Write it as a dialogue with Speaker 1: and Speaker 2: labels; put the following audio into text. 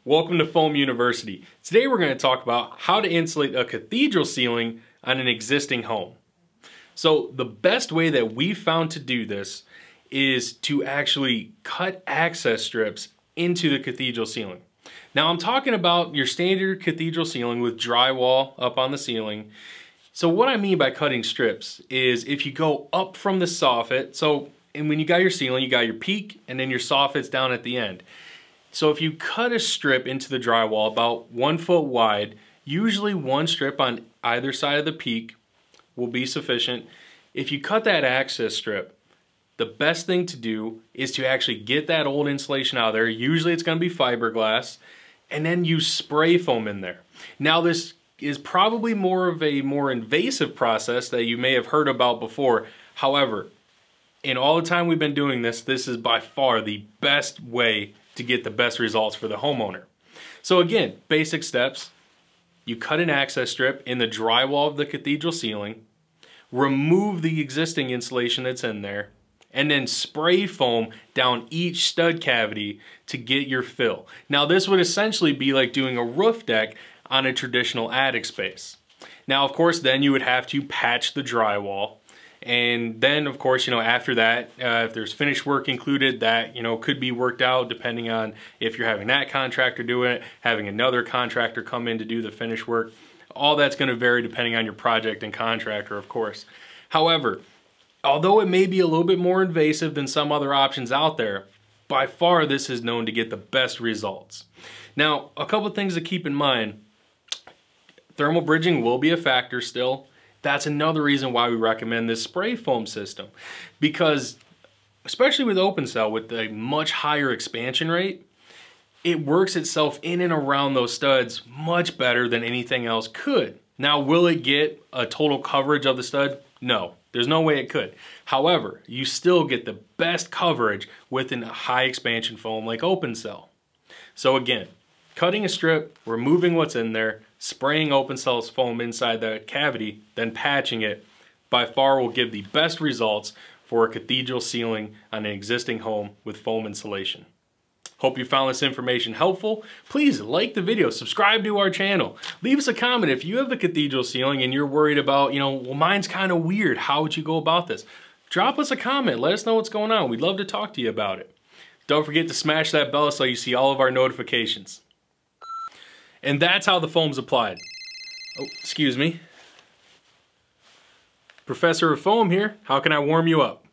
Speaker 1: Welcome to Foam University. Today we're going to talk about how to insulate a cathedral ceiling on an existing home. So the best way that we've found to do this is to actually cut access strips into the cathedral ceiling. Now I'm talking about your standard cathedral ceiling with drywall up on the ceiling. So what I mean by cutting strips is if you go up from the soffit, and when you got your ceiling, you got your peak and then your soffit's down at the end. So if you cut a strip into the drywall about 1 foot wide, usually one strip on either side of the peak will be sufficient. If you cut that access strip, the best thing to do is to actually get that old insulation out of there. Usually it's going to be fiberglass, and then use spray foam in there. Now this is probably more of a more invasive process that you may have heard about before. However, in all the time we've been doing this, this is by far the best way to get the best results for the homeowner. So again, basic steps. You cut an access strip in the drywall of the cathedral ceiling, remove the existing insulation that's in there, and then spray foam down each stud cavity to get your fill. Now this would essentially be like doing a roof deck on a traditional attic space. Now of course then you would have to patch the drywall. And then of course, after that, if there's finished work included, that, could be worked out depending on if you're having that contractor do it, having another contractor come in to do the finished work. All that's gonna vary depending on your project and contractor, of course. However, although it may be a little bit more invasive than some other options out there, by far this is known to get the best results. Now, a couple of things to keep in mind. Thermal bridging will be a factor still. That's another reason why we recommend this spray foam system, because especially with open cell with a much higher expansion rate, it works itself in and around those studs much better than anything else could. Now, will it get a total coverage of the stud? No, there's no way it could. However, you still get the best coverage with a high expansion foam like open cell. So again, cutting a strip, removing what's in there, spraying open cell's foam inside the cavity, then patching it, by far will give the best results for a cathedral ceiling on an existing home with foam insulation. Hope you found this information helpful. Please like the video, subscribe to our channel. Leave us a comment if you have a cathedral ceiling and you're worried about, well, mine's kind of weird. How would you go about this? Drop us a comment, let us know what's going on. We'd love to talk to you about it. Don't forget to smash that bell so you see all of our notifications. And that's how the foam's applied. Oh, excuse me. Professor of Foam here. How can I warm you up?